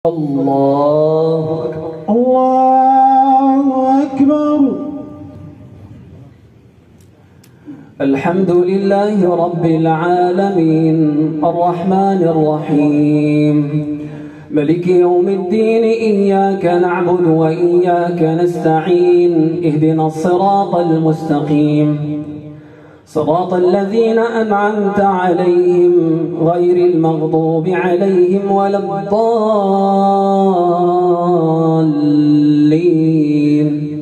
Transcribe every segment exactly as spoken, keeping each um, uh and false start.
الله أكبر. الله أكبر. الحمد لله رب العالمين الرحمن الرحيم ملك يوم الدين إياك نعبد وإياك نستعين اهدنا الصراط المستقيم صراط الذين أنعمت عليهم غير المغضوب عليهم ولا الضالين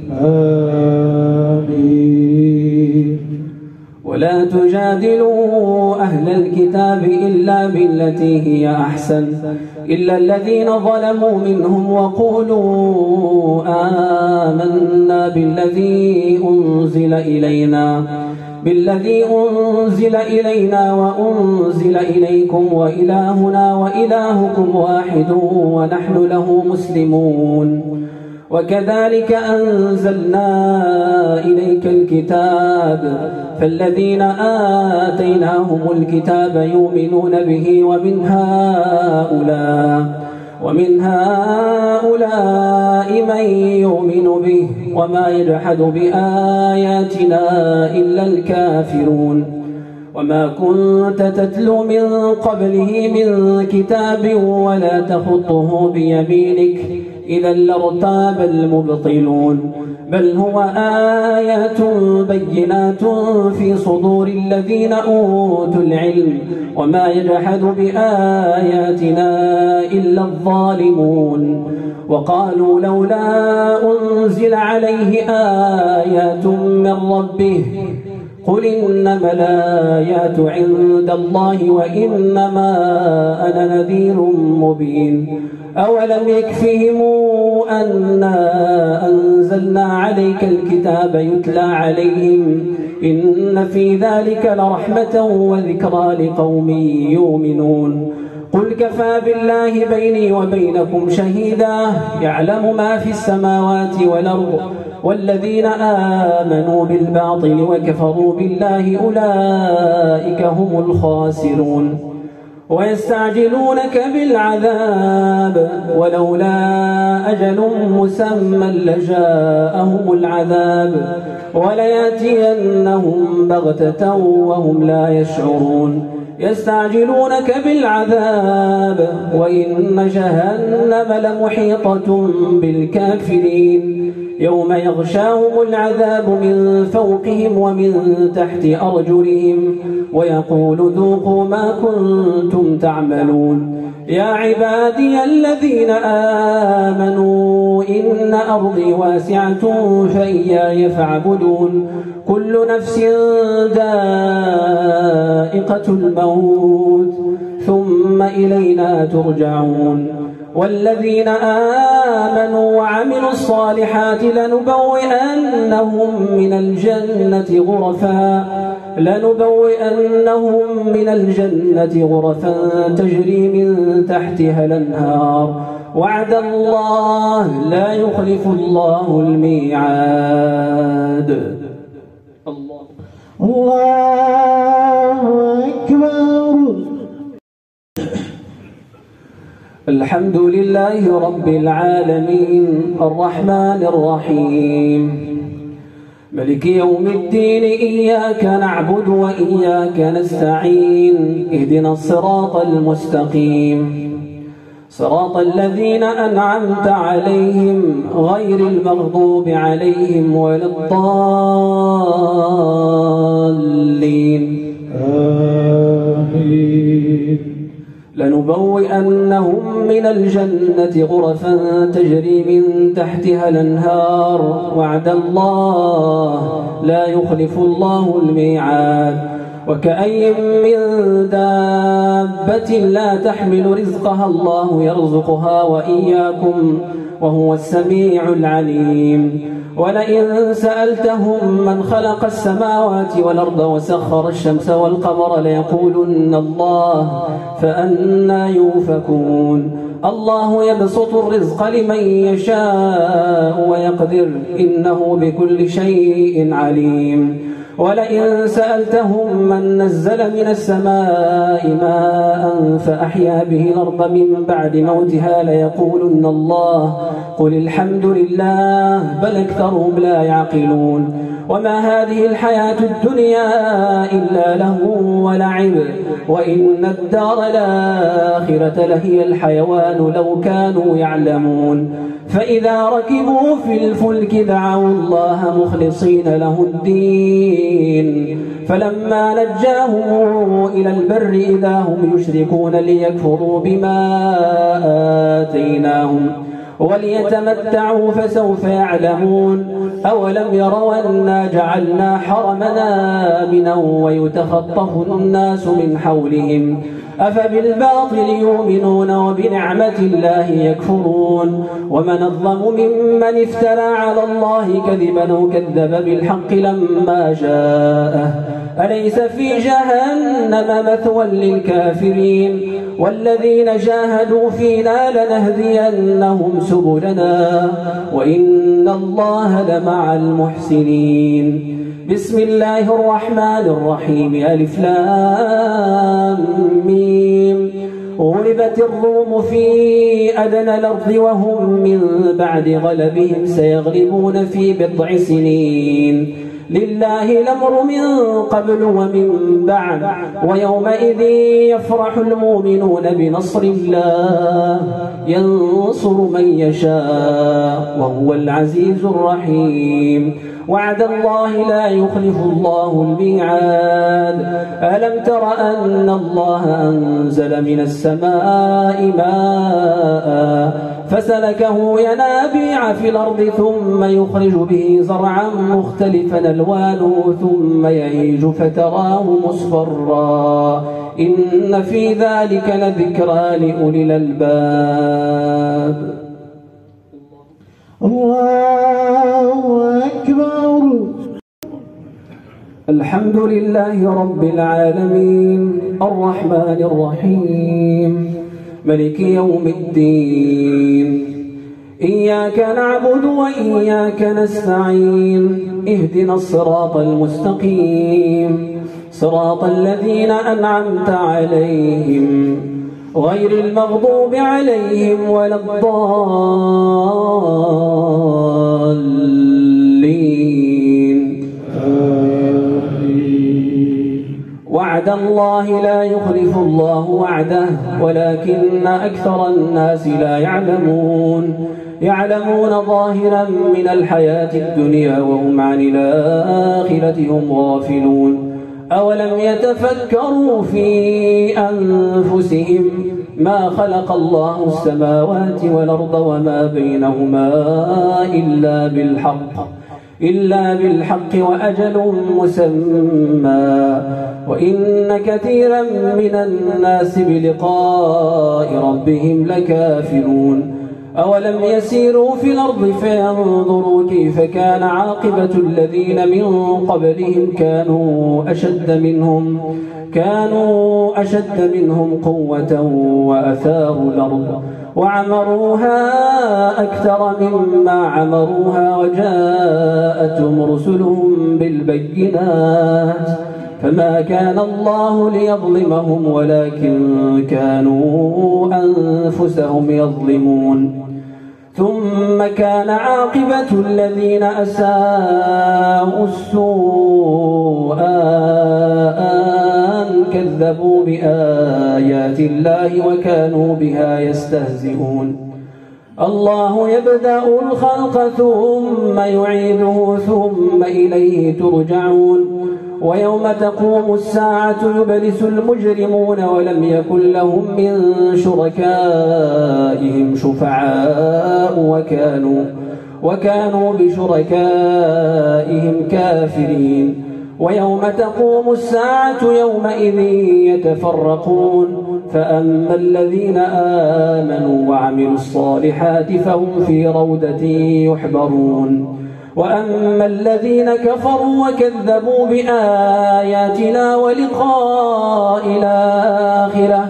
آمين. ولا تجادلوا أهل الكتاب إلا بالتي هي أحسن إلا الذين ظلموا منهم وقولوا آمنا بالذي أنزل إلينا بالذي أنزل إلينا وأنزل إليكم وإلهنا وإلهكم واحد ونحن له مسلمون وكذلك أنزلنا إليك الكتاب فالذين آتيناهم الكتاب يؤمنون به ومن هؤلاء ومن هؤلاء من يؤمن به وما يجحد بآياتنا إلا الكافرون وما كنت تتلو من قبله من كتاب ولا تخطه بيمينك إذا لارتاب المبطلون بل هو آيات بينات في صدور الذين أوتوا العلم وما يجحد بآياتنا إلا الظالمون وقالوا لولا أنزل عليه آيات من ربه قل إنما الآيات عند الله وإنما أنا نذير مبين أولم يكفهم أنا أنزلنا عليك الكتاب يتلى عليهم إن في ذلك لرحمة وذكرى لقوم يؤمنون قل كفى بالله بيني وبينكم شهيدا يعلم ما في السماوات والأرض والذين آمنوا بالباطل وكفروا بالله أولئك هم الخاسرون ويستعجلونك بالعذاب ولولا أجل مسمى لجاءهم العذاب ولياتينهم بغتة وهم لا يشعرون يستعجلونك بالعذاب وإن جهنم لمحيطة بالكافرين يوم يغشاهم العذاب من فوقهم ومن تحت أرجلهم ويقول ذوقوا ما كنتم تعملون يا عبادي الذين آمنوا إن أرضي واسعة فإياي فاعبدون كل نفس ذائقة الموت ثم إلينا ترجعون والذين آمنوا وعملوا الصالحات لنبوئنهم من الجنة غرفا لنبوئنهم من الجنة غرفا تجري من تحتها الأنهار وعد الله لا يخلف الله الميعاد. الله الله أكبر. الحمد لله رب العالمين الرحمن الرحيم ملك يوم الدين إياك نعبد وإياك نستعين اهدنا الصراط المستقيم صراط الذين أنعمت عليهم غير المغضوب عليهم ولا الضالين آمين. لنبوئنهم من الجنة غرفا تجري من تحتها الأنهار وعد الله لا يخلف الله الميعاد وكأي من دابة لا تحمل رزقها الله يرزقها وإياكم وهو السميع العليم ولئن سألتهم من خلق السماوات والأرض وسخر الشمس والقمر ليقولن الله فأنى يؤفكون الله يبسط الرزق لمن يشاء ويقدر إنه بكل شيء عليم ولئن سألتهم من نزل من السماء ماء فأحيا به الأرض من بعد موتها ليقولن الله قل الحمد لله بل أكثرهم لا يعقلون وما هذه الحياة الدنيا إلا لهو ولعب وإن الدار الآخرة لهي الحيوان لو كانوا يعلمون فإذا ركبوا في الفلك دعوا الله مخلصين له الدين فلما نجاهم إلى البر إذا هم يشركون ليكفروا بما آتيناهم وليتمتعوا فسوف يعلمون أولم يروا أنا جعلنا حرمنا آمنا ويتخطف الناس من حولهم أفبالباطل يؤمنون وبنعمة الله يكفرون ومن أظلم ممن افترى على الله كذبا وكذب بالحق لما جاءه أليس في جهنم مثوى للكافرين والذين جاهدوا فينا لنهدينهم سبلنا وإن الله لمع المحسنين بسم الله الرحمن الرحيم ألف لام ميم غلبت الروم في أدنى الأرض وهم من بعد غلبهم سيغلبون في بضع سنين لله الأمر من قبل ومن بعد ويومئذ يفرح المؤمنون بنصر الله ينصر من يشاء وهو العزيز الرحيم وعد الله لا يخلف الله الميعاد ألم تر أن الله أنزل من السماء ماء فسلكه ينابيع في الأرض ثم يخرج به زرعا مختلفا ألوانه ثم يهيج فتراه مصفرا إن في ذلك لذكرى لأولي الألباب الله أكبر الحمد لله رب العالمين الرحمن الرحيم ملك يوم الدين إياك نعبد وإياك نستعين اهدنا الصراط المستقيم صراط الذين أنعمت عليهم غير المغضوب عليهم ولا الضالين وعد الله لا يخلف الله وعده ولكن أكثر الناس لا يعلمون يعلمون ظاهرا من الحياة الدنيا وهم عن الآخرة هم غافلون أولم يتفكروا في أنفسهم ما خلق الله السماوات والأرض وما بينهما إلا بالحق إلا بالحق وأجل مسمى وإن كثيرا من الناس بلقاء ربهم لكافرون أولم يسيروا في الأرض فينظروا كيف كان عاقبة الذين من قبلهم كانوا أشد منهم كانوا أشد منهم قوة وأثاروا الأرض وعمروها أكثر مما عمروها وجاءتهم رسلهم بالبينات فما كان الله ليظلمهم ولكن كانوا أنفسهم يظلمون ثم كان عاقبة الذين أساءوا السوء أن كذبوا بآيات الله وكانوا بها يستهزئون الله يبدأ الخلق ثم يعيده ثم إليه ترجعون ويوم تقوم الساعة يبلس المجرمون ولم يكن لهم من شركائهم شفعاء وكانوا, وكانوا بشركائهم كافرين ويوم تقوم الساعة يومئذ يتفرقون فأما الذين آمنوا وعملوا الصالحات فهم في روضة يحبرون وأما الذين كفروا وكذبوا بآياتنا ولقاء الآخرة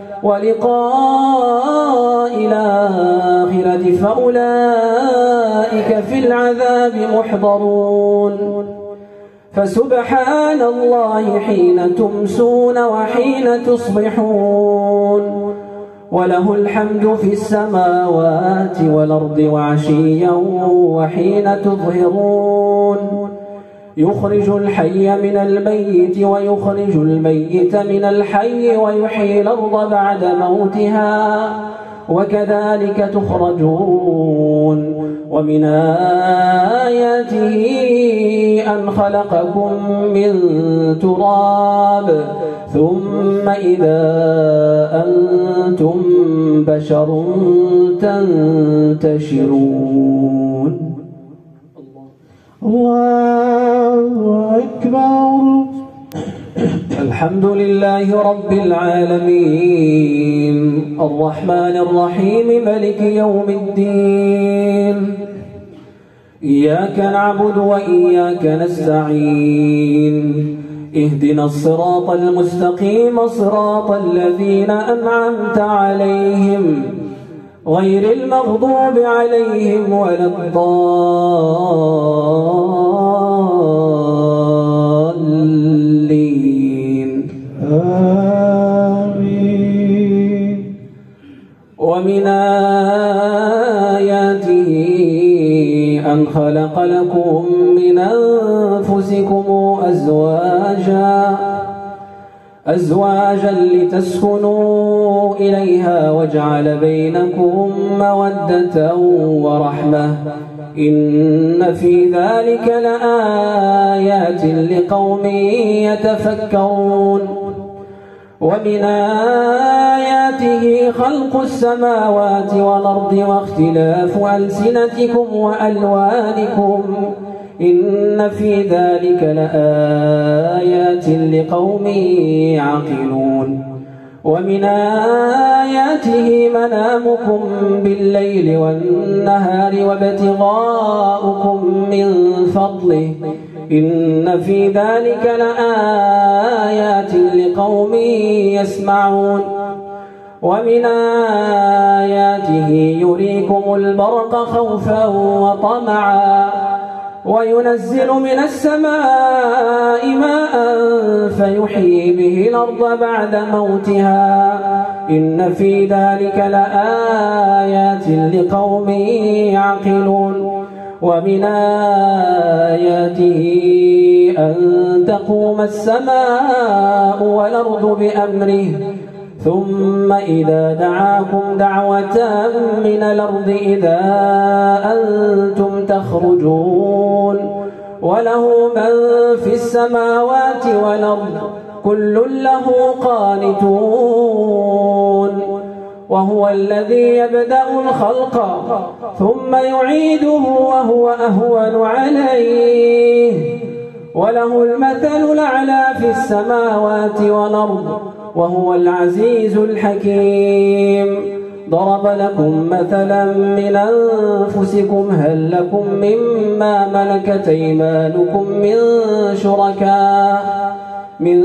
ولقاء الآخرة فأولئك في العذاب محضرون فسبحان الله حين تمسون وحين تصبحون وله الحمد في السماوات والأرض وعشيا وحين تظهرون يخرج الحي من الميت ويخرج الميت من الحي ويحيي الأرض بعد موتها وكذلك تخرجون ومن آياته أن خلقكم من تراب ثم إذا أنتم بشر تنتشرون. الله أكبر. الحمد لله رب العالمين الرحمن الرحيم مالك يوم الدين إياك نعبد وإياك نستعين اهدنا الصراط المستقيم صراط الذين أنعمت عليهم غير المغضوب عليهم ولا الضالين آمين. ومن آياته أن خلق لكم من أنفسكم أزواجا أزواجا لتسكنوا إليها وجعل بينكم مودة ورحمة إن في ذلك لآيات لقوم يتفكرون. ومن آياته خلق السماوات والأرض واختلاف ألسنتكم وألوانكم إن في ذلك لآيات لقوم يعقلون. ومن آياته منامكم بالليل والنهار وابتغاؤكم من فضله إن في ذلك لآيات لقوم يسمعون. ومن آياته يريكم البرق خوفا وطمعا وينزل من السماء ماء فيحيي به الأرض بعد موتها إن في ذلك لآيات لقوم يعقلون. ومن آياته أن تقوم السماء والأرض بأمره ثم إذا دعاكم دعوة من الأرض إذا أنتم تخرجون وله من في السماوات والأرض كل له قانتون وهو الذي يبدأ الخلق ثم يعيده وهو أهون عليه وله المثل الأعلى في السماوات والأرض وهو العزيز الحكيم. ضرب لكم مثلا من أنفسكم هل لكم مما ملكت أيمانكم من شركاء من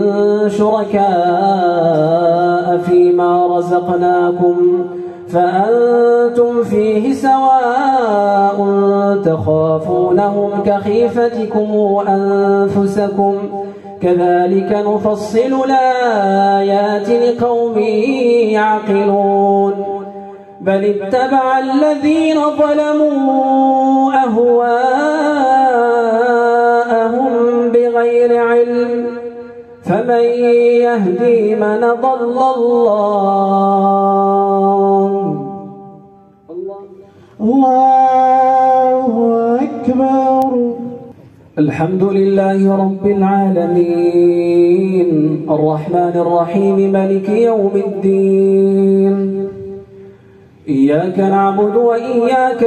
شركاء فيما رزقناكم فأنتم فيه سواء تخافونهم كخيفتكم أنفسكم كذلك نفصل الآيات لقوم يعقلون. بل اتبع الذين ظلموا أهواءهم بغير علم فمن يهدي من ضل الله. الله أكبر. الحمد لله رب العالمين الرحمن الرحيم مالك يوم الدين إياك نعبد وإياك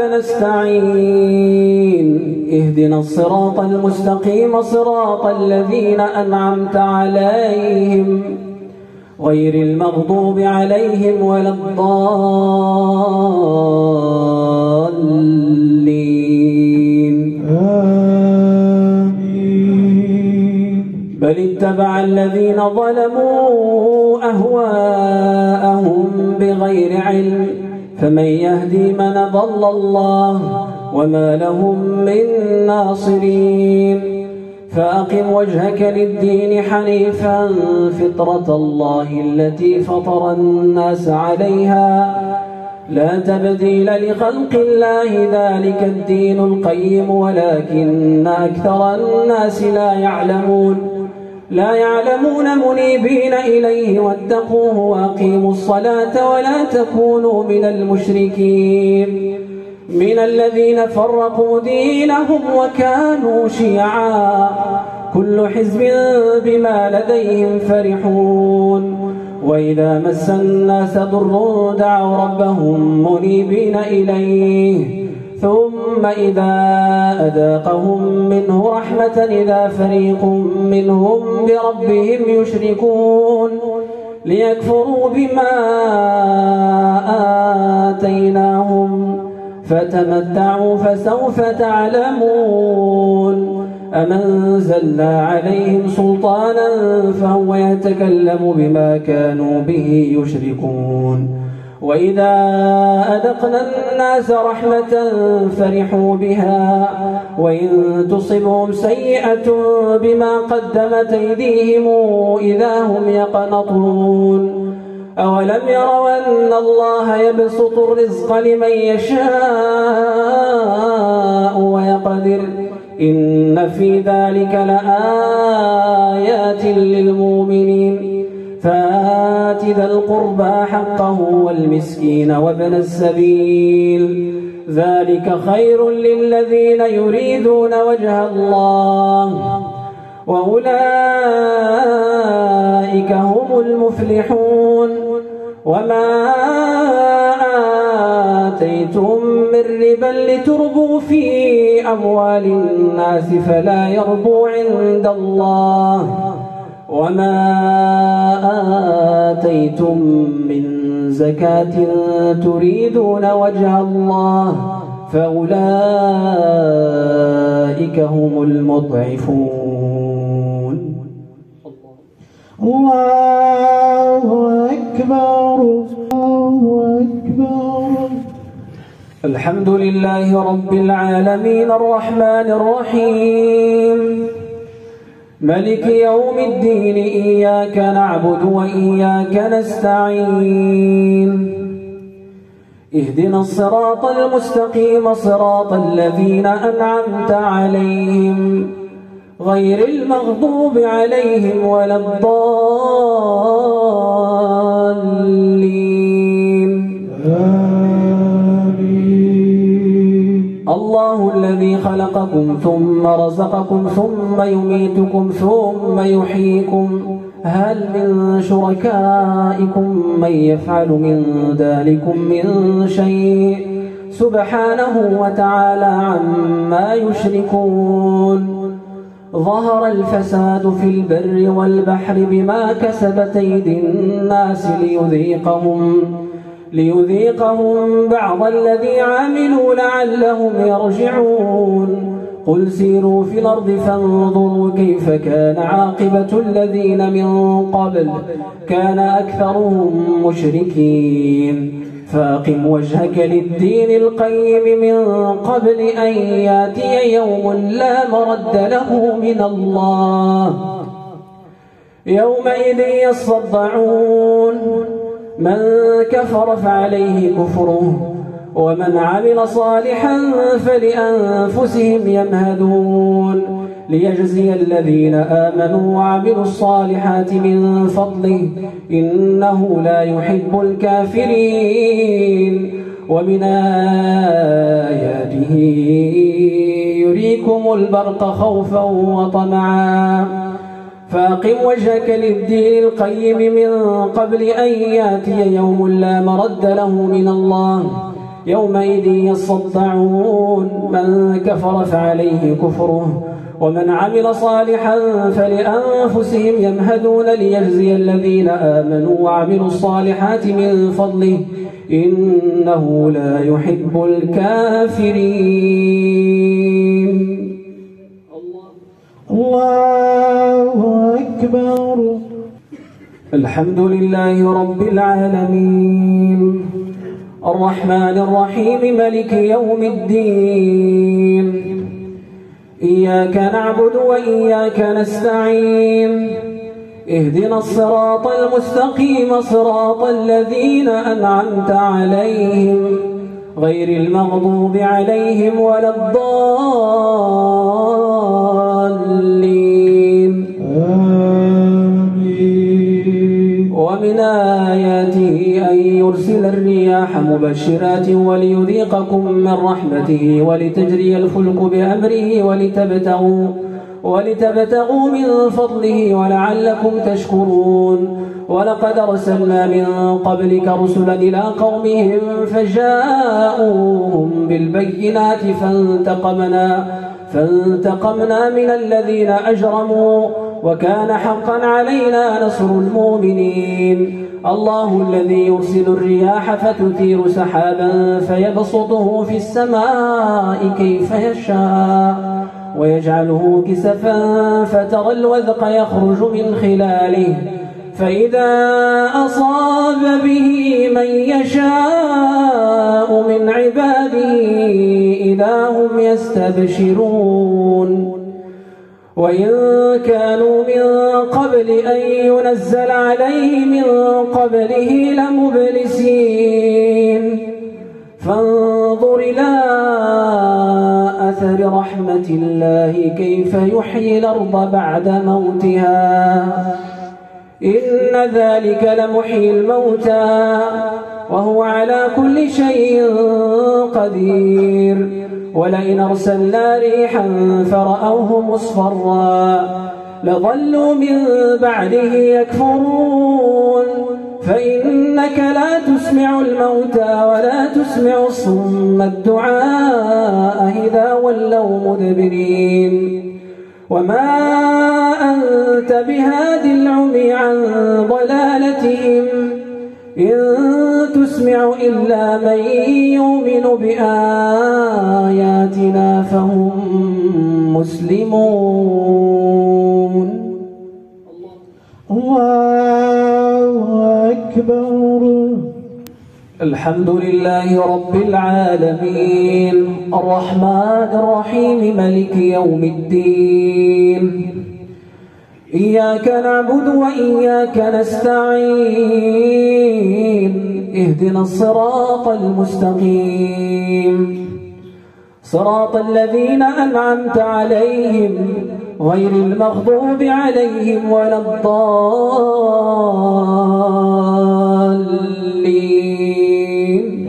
نستعين اهدنا الصراط المستقيم صراط الذين أنعمت عليهم غير المغضوب عليهم ولا الضالين بل اتبع الذين ظلموا أهواءهم بغير علم فمن يهدي من ضل الله وما لهم من ناصرين. فأقم وجهك للدين حنيفا فطرة الله التي فطر الناس عليها لا تبديل لخلق الله ذلك الدين القيم ولكن أكثر الناس لا يعلمون لا يعلمون منيبين إليه واتقوه وأقيموا الصلاة ولا تكونوا من المشركين من الذين فرقوا دينهم وكانوا شيعا كل حزب بما لديهم فرحون وإذا مس الناس ضر دعوا ربهم منيبين إليه ثم إذا أذاقهم منه رحمة إذا فريق منهم بربهم يشركون ليكفروا بما آتيناهم فتمتعوا فسوف تعلمون أم أنزلنا عليهم سلطانا فهو يتكلم بما كانوا به يشركون وإذا أذقنا الناس رحمة فرحوا بها وإن تصبهم سيئة بما قدمت أيديهم إذا هم يقنطون أولم يروا أن الله يبسط الرزق لمن يشاء ويقدر إن في ذلك لآيات للمؤمنين فآت ذا القربى حقه والمسكين وابن السبيل ذلك خير للذين يريدون وجه الله وأولئك هم المفلحون وما آتيتم من ربا لتربوا في أموال الناس فلا يربو عند الله وما آتيتم من زكاة تريدون وجه الله فأولئك هم المضعفون. الله أكبر الله أكبر. الحمد لله رب العالمين الرحمن الرحيم ملك يوم الدين إياك نعبد وإياك نستعين اهدنا الصراط المستقيم صراط الذين أنعمت عليهم غير المغضوب عليهم ولا الضالين الله الذي خلقكم ثم رزقكم ثم يميتكم ثم يحييكم هل من شركائكم من يفعل من ذلكم من شيء سبحانه وتعالى عما يشركون ظهر الفساد في البر والبحر بما كسبت أيدي الناس ليذيقهم ليذيقهم بعض الذي عملوا لعلهم يرجعون قل سيروا في الأرض فانظروا كيف كان عاقبة الذين من قبل كان أكثرهم مشركين فاقم وجهك للدين القيم من قبل أن ياتي يوم لا مرد له من الله يومئذ يصدعون من كفر فعليه كفره ومن عمل صالحا فلأنفسهم يمهدون ليجزي الذين آمنوا وعملوا الصالحات من فضله إنه لا يحب الكافرين ومن آياته يريكم البرق خوفا وطمعا فاقم وجهك للدين القيم من قبل أن ياتي يوم لا مرد له من الله يومئذ يصدعون من كفر فعليه كفره ومن عمل صالحا فلأنفسهم يمهدون ليجزي الذين آمنوا وعملوا الصالحات من فضله إنه لا يحب الكافرين. الله أكبر. الحمد لله رب العالمين الرحمن الرحيم ملك يوم الدين إياك نعبد وإياك نستعين اهدنا الصراط المستقيم صراط الذين أنعمت عليهم غير المغضوب عليهم ولا الضالين آمين. ومن آياته أن يرسل الرياح مبشرات وليذيقكم من رحمته ولتجري الفلك بأمره ولتبتغوا ولتبتغوا من فضله ولعلكم تشكرون. ولقد أرسلنا من قبلك رسلا إلى قومهم فجاءوهم بالبينات فانتقمنا فانتقمنا من الذين أجرموا وكان حقا علينا نصر المؤمنين. الله الذي يرسل الرياح فتثير سحابا فيبسطه في السماء كيف يشاء ويجعله كسفا فترى الودق يخرج من خلاله فإذا أصاب به من يشاء من عباده إذا هم يستبشرون. وإن كانوا من قبل أن ينزل عليه من قبله لمبلسين فانظر إلى أثر رحمة الله كيف يحيي الأرض بعد موتها إن ذلك لمحيي الموتى وهو على كل شيء قدير. ولئن أرسلنا ريحا فرأوه مصفرا لظلوا من بعده يكفرون فإنك لا تسمع الموتى ولا تسمع الصم الدعاء إذا ولوا مدبرين. وما أنت بهاد العمي عن ضلالتهم إن تسمع إلا من يؤمن بآياتنا فهم مسلمون. الله أكبر. الحمد لله رب العالمين الرحمن الرحيم ملك يوم الدين إياك نعبد وإياك نستعين اهدنا الصراط المستقيم صراط الذين أنعمت عليهم غير المغضوب عليهم ولا الضالين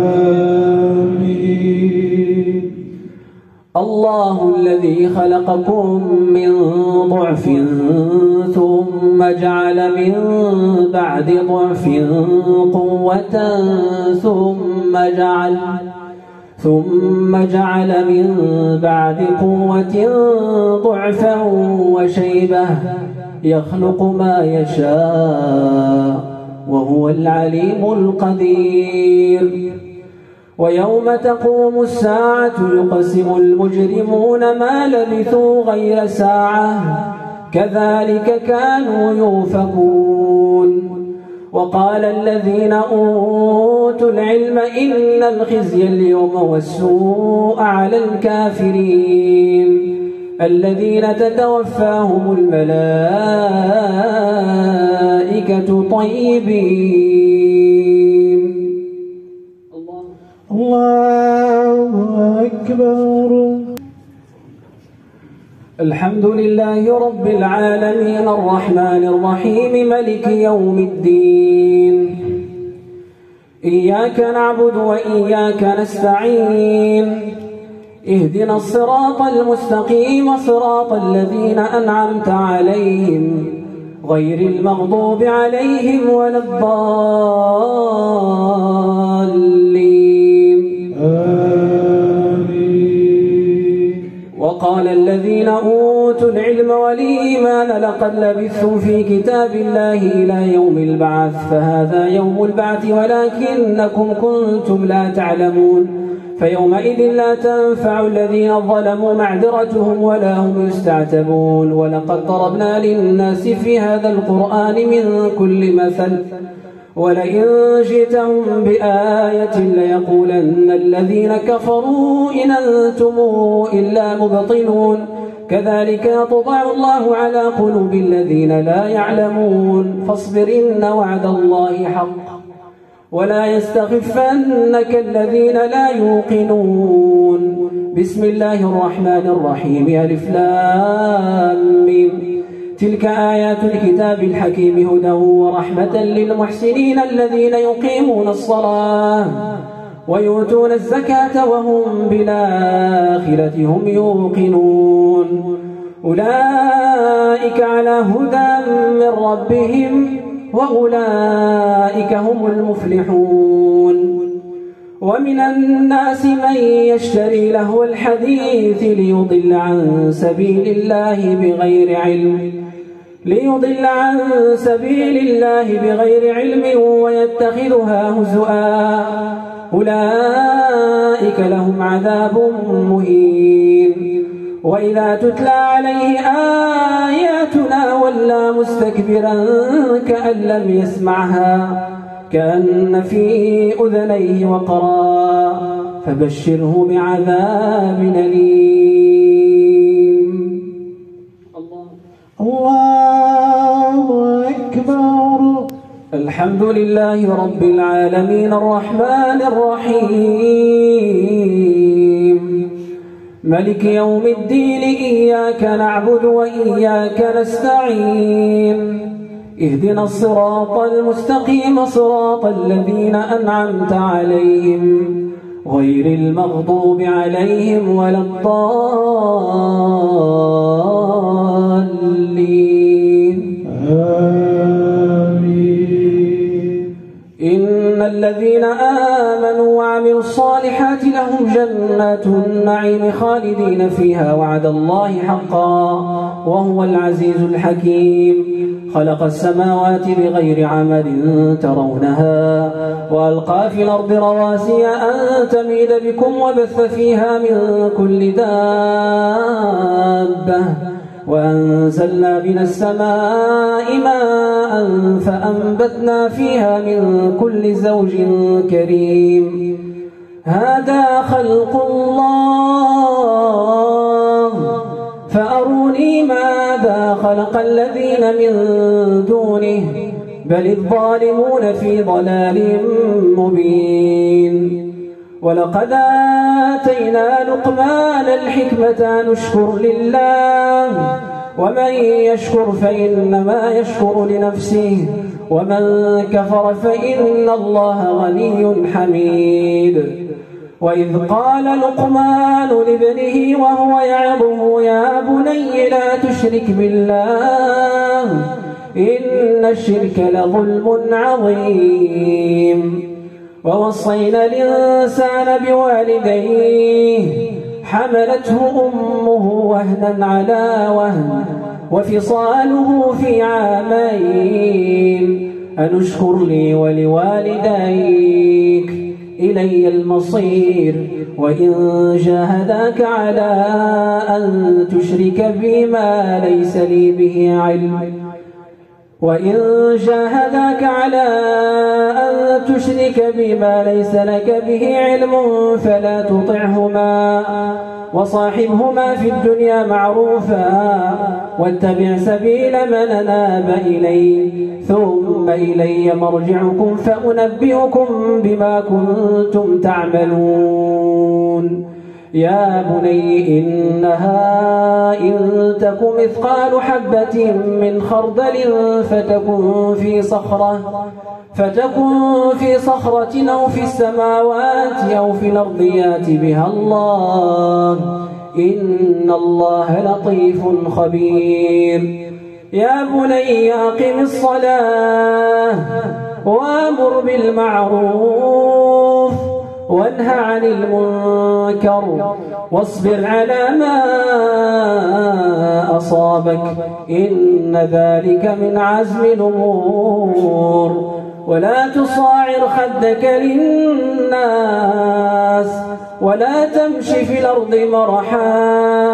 آمين. الله الذي خلقكم من ضعف ثم جعل من بعد ضعف قوة ثم جعل ثم جعل من بعد قوة ضعفا وشيبة يخلق ما يشاء وهو العليم القدير. ويوم تقوم الساعة يقسم المجرمون ما لبثوا غير ساعة كذلك كانوا يؤفكون. وقال الذين أوتوا العلم إن الخزي اليوم والسوء على الكافرين الذين تتوفاهم الملائكة طيبين. الله أكبر. الحمد لله رب العالمين الرحمن الرحيم ملك يوم الدين إياك نعبد وإياك نستعين اهدنا الصراط المستقيم صراط الذين أنعمت عليهم غير المغضوب عليهم ولا الضالين آمين. وقال الذين أوتوا العلم والإيمان لقد لبثتم في كتاب الله إلى يوم البعث فهذا يوم البعث ولكنكم كنتم لا تعلمون فيومئذ لا تنفع الذين ظلموا معذرتهم ولا هم يستعتبون. ولقد ضربنا للناس في هذا القرآن من كل مثل ولئن جئتهم بآية ليقولن الذين كفروا إن أنتم إلا مبطلون كذلك يطبع الله على قلوب الذين لا يعلمون فاصبر إن وعد الله حق ولا يستخفنك الذين لا يوقنون. بسم الله الرحمن الرحيم. ألف لام ميم. تلك آيات الكتاب الحكيم هدى ورحمة للمحسنين الذين يقيمون الصلاة ويؤتون الزكاة وهم بالآخرة هم يوقنون أولئك على هدى من ربهم وأولئك هم المفلحون. ومن الناس من يشتري لهو الحديث ليضل عن سبيل الله بغير علم ليضل عن سبيل الله بغير علم ويتخذها هزؤا أولئك لهم عذاب مهين. وإذا تتلى عليه آياتنا ولى مستكبرا كأن لم يسمعها كأن في أذنيه وقرا فبشره بعذاب أليم. الله أكبر. الحمد لله رب العالمين الرحمن الرحيم ملك يوم الدين إياك نعبد وإياك نستعين اهدنا الصراط المستقيم صراط الذين أنعمت عليهم غير المغضوب عليهم ولا الضالين آمين. إن الذين آمنوا وعملوا الصالحات لهم جنات النعيم خالدين فيها وعد الله حقا وهو العزيز الحكيم. خلق السماوات بغير عمد ترونها وألقى في الأرض رواسي أن تميد بكم وبث فيها من كل دابة وأنزلنا من السماء ماء فأنبتنا فيها من كل زوج كريم. هذا خلق الله فأروني ماذا خلق الذين من دونه بل الظالمون في ضلال مبين. ولقد آتينا لقمان الحكمة أن اشكر لله ومن يشكر فإنما يشكر لنفسه ومن كفر فإن الله غني حميد. وإذ قال لقمان لابنه وهو يعظه يا بني لا تشرك بالله إن الشرك لظلم عظيم. ووصينا الإنسان بوالديه حملته أمه وهنا على وهن وفصاله في عامين أن اشكر لي ولوالديك إلي المصير. وإن جاهداك على أن تشرك بما ليس لي به علم وإن جاهداك على أن تشرك بما ليس لك به علم فلا تطعهما وصاحبهما في الدنيا معروفا واتبع سبيل من أناب إلي ثم إلي مرجعكم فأنبئكم بما كنتم تعملون. يا بني إنها إن تك مثقال حبة من خردل فتكن في صخرة فتكن في صخرة أو في السماوات أو في الأرض يأت بها الله إن الله لطيف خبير. يا بني أقم الصلاة وأمر بالمعروف وانهى عن المنكر واصبر على ما أصابك إن ذلك من عزم الأمور. ولا تصاعر خدك للناس ولا تمش في الأرض مرحا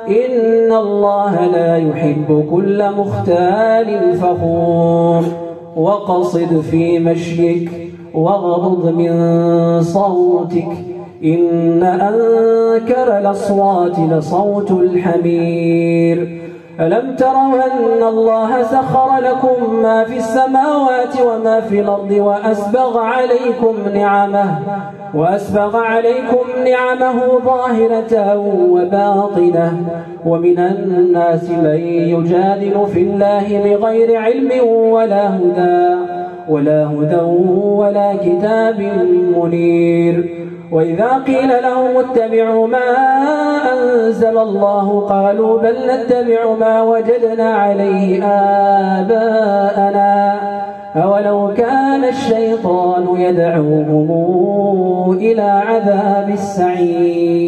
إن الله لا يحب كل مختال فخور. وقصد في مشيك واغضض من صوتك إن أنكر الأصوات لصوت الحمير ألم تروا أن الله سخر لكم ما في السماوات وما في الأرض وأسبغ عليكم نعمه وأسبغ عليكم نعمه ظاهرة وباطنة ومن الناس من يجادل في الله بغير علم ولا هدى ولا هدى ولا كتاب منير وإذا قيل لهم اتبعوا ما أنزل الله قالوا بل نتبع ما وجدنا عليه آباءنا أولو كان الشيطان يدعوهم إلى عذاب السعير.